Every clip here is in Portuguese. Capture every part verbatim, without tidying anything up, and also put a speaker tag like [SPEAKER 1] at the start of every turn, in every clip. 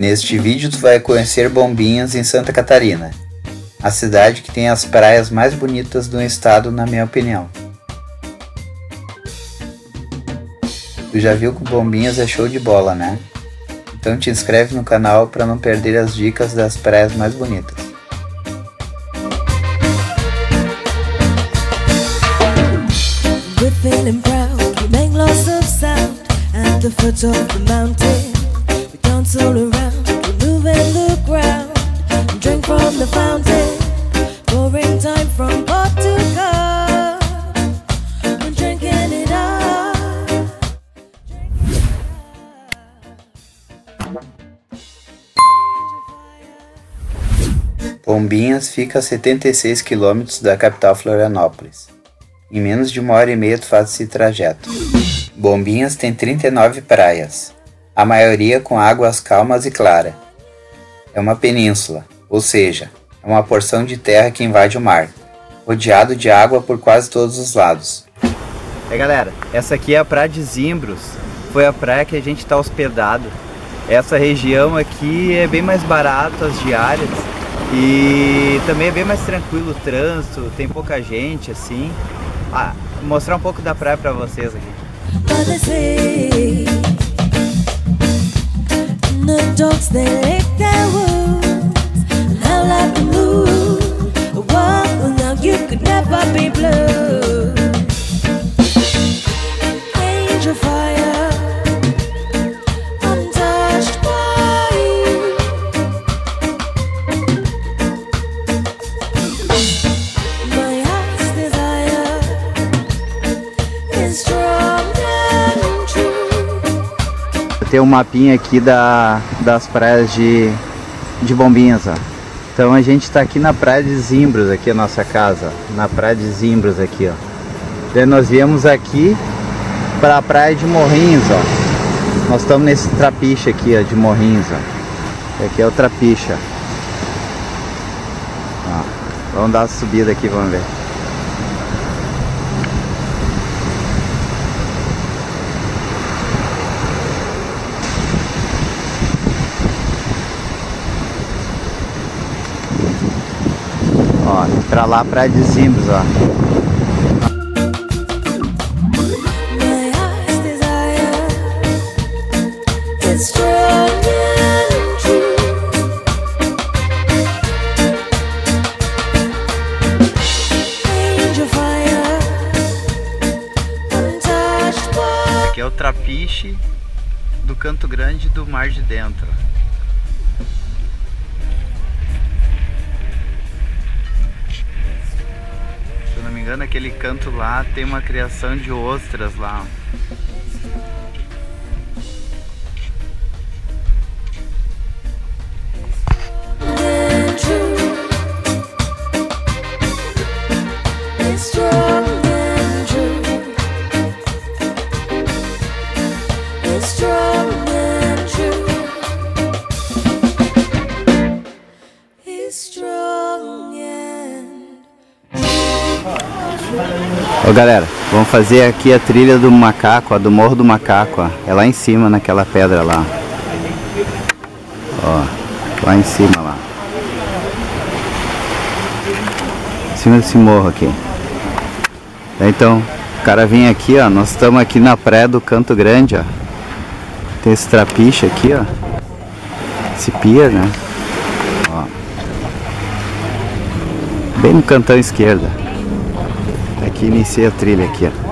[SPEAKER 1] Neste vídeo tu vai conhecer Bombinhas em Santa Catarina, a cidade que tem as praias mais bonitas do estado, na minha opinião. Tu já viu que Bombinhas é show de bola, né? Então te inscreve no canal para não perder as dicas das praias mais bonitas. Bombinhas fica a setenta e seis quilômetros da capital Florianópolis. Em menos de uma hora e meia tu faz esse trajeto. Bombinhas tem trinta e nove praias, a maioria com águas calmas e claras. É uma península, ou seja, é uma porção de terra que invade o mar, rodeado de água por quase todos os lados.
[SPEAKER 2] É galera, essa aqui é a praia de Zimbros, foi a praia que a gente está hospedado. Essa região aqui é bem mais barato as diárias e também é bem mais tranquilo o trânsito, tem pouca gente assim. Ah, vou mostrar um pouco da praia para vocês aqui. Tem um mapinha aqui da, das praias de, de Bombinhas, ó. Então a gente está aqui na praia de Zimbros, aqui a nossa casa, na praia de Zimbros aqui, ó. Daí nós viemos aqui para a praia de Morrinhos, ó. Nós estamos nesse trapiche aqui, ó, de Morrinhos, ó. Aqui é o trapiche, ó. Ó. Vamos dar uma subida aqui, vamos ver. Ó, pra lá, praia de Zimbros, ó. Aqui é o trapiche do Canto Grande do Mar de Dentro. Se eu não me engano, aquele canto lá tem uma criação de ostras lá. Ô galera, vamos fazer aqui a trilha do macaco, ó, do Morro do Macaco, ó. É lá em cima naquela pedra lá. Ó, lá em cima lá. Em cima desse morro aqui. Então, o cara vem aqui, ó. Nós estamos aqui na praia do Canto Grande, ó. Tem esse trapiche aqui, ó. Esse pier, né? Ó. Bem no cantão esquerdo. Aqui inicia a trilha aqui, ó.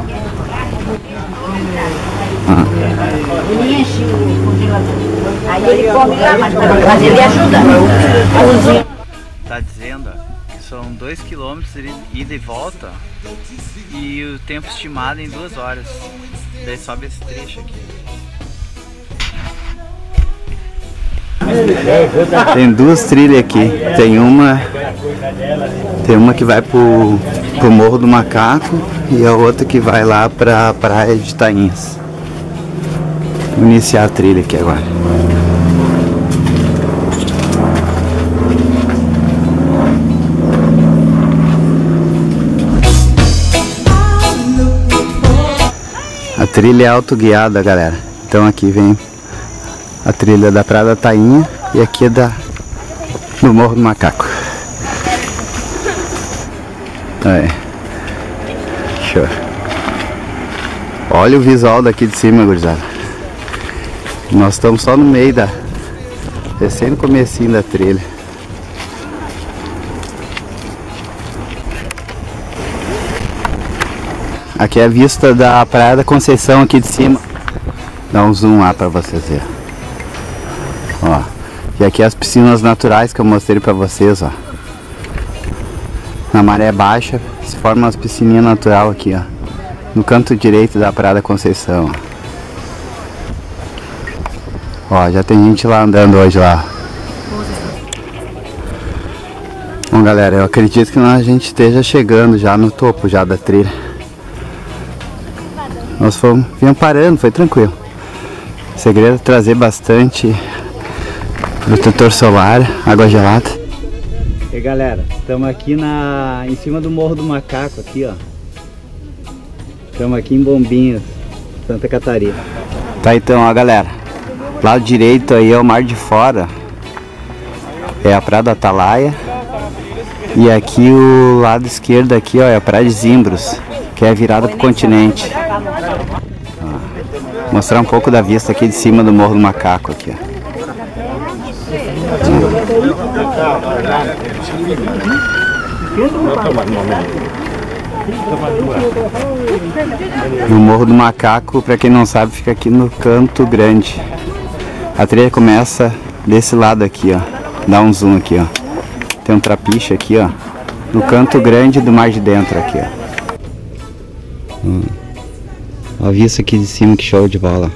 [SPEAKER 2] Ah.
[SPEAKER 3] Ele enche o congelador. Aí ele come lá, mas ele ajuda.
[SPEAKER 2] Tá dizendo, ó, que são dois quilômetros de ida e volta e o tempo estimado em duas horas. Daí sobe esse trecho aqui. Tem duas trilhas aqui. Tem uma Tem uma que vai pro, pro Morro do Macaco e a outra que vai lá pra praia de Tainhas. Vou iniciar a trilha aqui agora. trilha é autoguiada, galera. Então aqui vem a trilha da Praia da Tainha. E aqui é da, do Morro do Macaco. Aí. Show. Olha o visual daqui de cima, gurizada. Nós estamos só no meio da... Descendo no comecinho da trilha. Aqui é a vista da Praia da Conceição aqui de cima. Dá um zoom lá pra vocês verem. Ó. E aqui as piscinas naturais que eu mostrei pra vocês, ó. Na maré baixa se forma umas piscininhas natural aqui, ó. No canto direito da Praia da Conceição, ó. Ó, já tem gente lá andando hoje lá. Bom, galera, eu acredito que a gente esteja chegando já no topo já da trilha. Nós fomos, viemos parando, foi tranquilo. O segredo é trazer bastante protetor solar, água gelada. E aí, galera, estamos aqui na, em cima do Morro do Macaco, aqui, ó. Estamos aqui em Bombinhas, Santa Catarina. Tá, então, ó, galera. Lado direito aí é o Mar de Fora. É a Praia do Atalaia. E aqui o lado esquerdo aqui, ó, é a Praia de Zimbros, que é virada pro continente. Ó, mostrar um pouco da vista aqui de cima do Morro do Macaco aqui, ó. O Morro do Macaco, para quem não sabe, fica aqui no Canto Grande. A trilha começa desse lado aqui, ó. Dá um zoom aqui, ó. Tem um trapiche aqui, ó. No Canto Grande do Mar de Dentro aqui, ó. Hum. Ó a vista aqui de cima, que show de bola.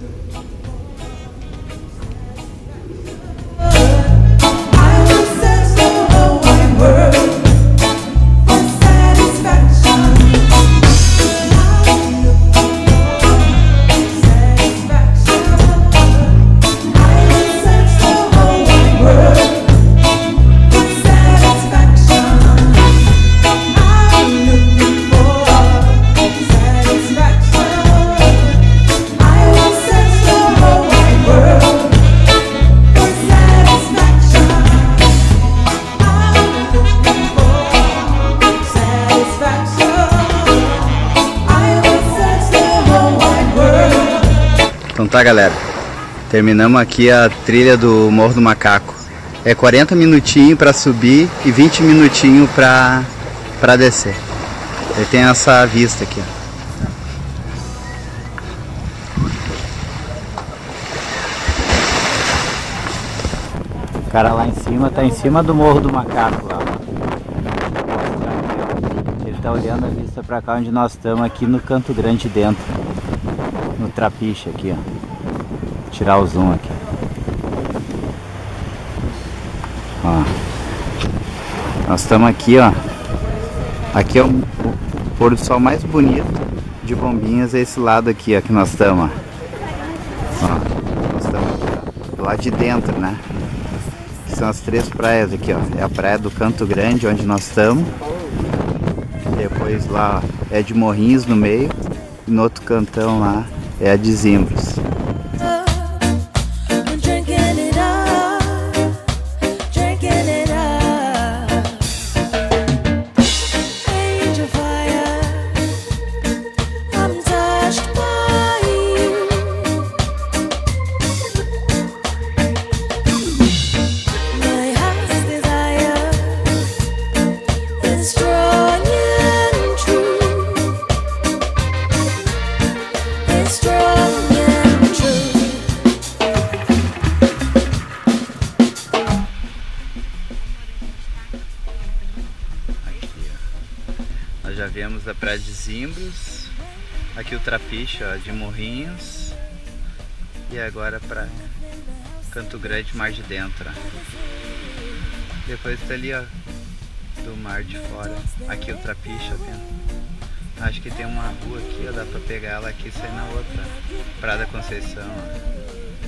[SPEAKER 2] Então tá, galera, terminamos aqui a trilha do Morro do Macaco. É quarenta minutinhos para subir e vinte minutinhos para para descer. Ele tem essa vista aqui, ó. O cara lá em cima tá em cima do Morro do Macaco lá. Ele tá olhando a vista para cá onde nós estamos, aqui no Canto Grande dentro. No trapiche aqui, ó. Vou tirar o zoom aqui. Ó. Nós estamos aqui, ó. Aqui é o, o pôr do sol mais bonito de Bombinhas, é esse lado aqui, ó, que nós estamos. Ó. Nós estamos aqui, ó, do lado de dentro, né? Que são as três praias aqui, ó. É a praia do Canto Grande, onde nós estamos. Depois lá é de Morrinhos no meio. E no outro cantão lá é a de Zimbros. Já viemos da Praia de Zimbros, aqui o trapiche, ó, de Morrinhos, e agora para Canto Grande, Mar de Dentro. Ó. Depois tá ali, ó, do Mar de Fora, aqui o trapiche, ó, acho que tem uma rua aqui, ó, dá para pegar ela aqui e sair na outra, Praia da Conceição. Ó.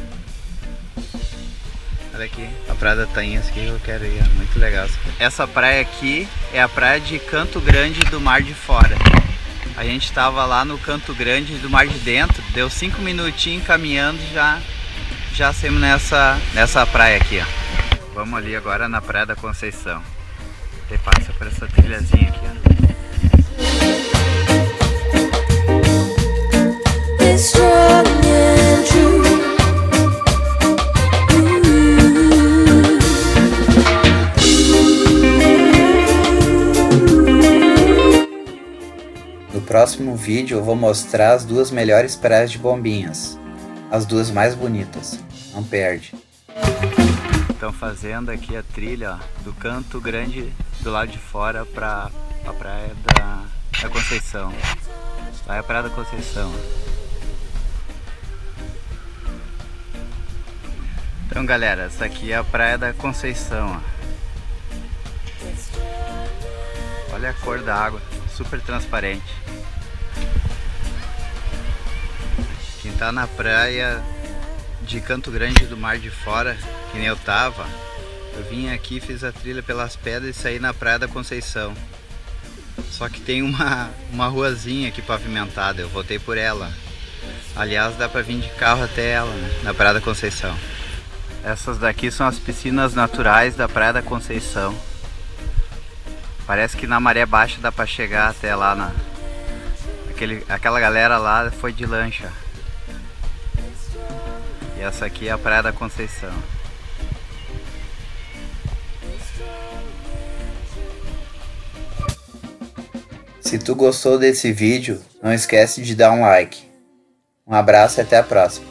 [SPEAKER 2] Olha aqui, a Praia da Tainhas que eu quero ir, é muito legal. Essa praia aqui é a praia de Canto Grande do Mar de Fora. A gente estava lá no Canto Grande do Mar de Dentro, deu cinco minutinhos caminhando, já, já saímos nessa, nessa praia aqui, ó. Vamos ali agora na Praia da Conceição. Ele passa por essa trilhazinha aqui, ó.
[SPEAKER 1] No próximo vídeo eu vou mostrar as duas melhores praias de Bombinhas, as duas mais bonitas, não perde.
[SPEAKER 2] Estão fazendo aqui a trilha, ó, do Canto Grande do lado de fora para a Praia da, da Conceição. Lá é a Praia da Conceição. Então galera, essa aqui é a Praia da Conceição, ó. Olha a cor da água, super transparente. Quem tá na praia de Canto Grande do Mar de Fora, que nem eu tava, eu vim aqui, fiz a trilha pelas pedras e saí na Praia da Conceição. Só que tem uma, uma ruazinha aqui pavimentada, eu voltei por ela. Aliás, dá pra vir de carro até ela, né, na Praia da Conceição. Essas daqui são as piscinas naturais da Praia da Conceição. Parece que na maré baixa dá pra chegar até lá, na, aquele, aquela galera lá foi de lancha. E essa aqui é a Praia da Conceição.
[SPEAKER 1] Se tu gostou desse vídeo, não esquece de dar um like. Um abraço e até a próxima.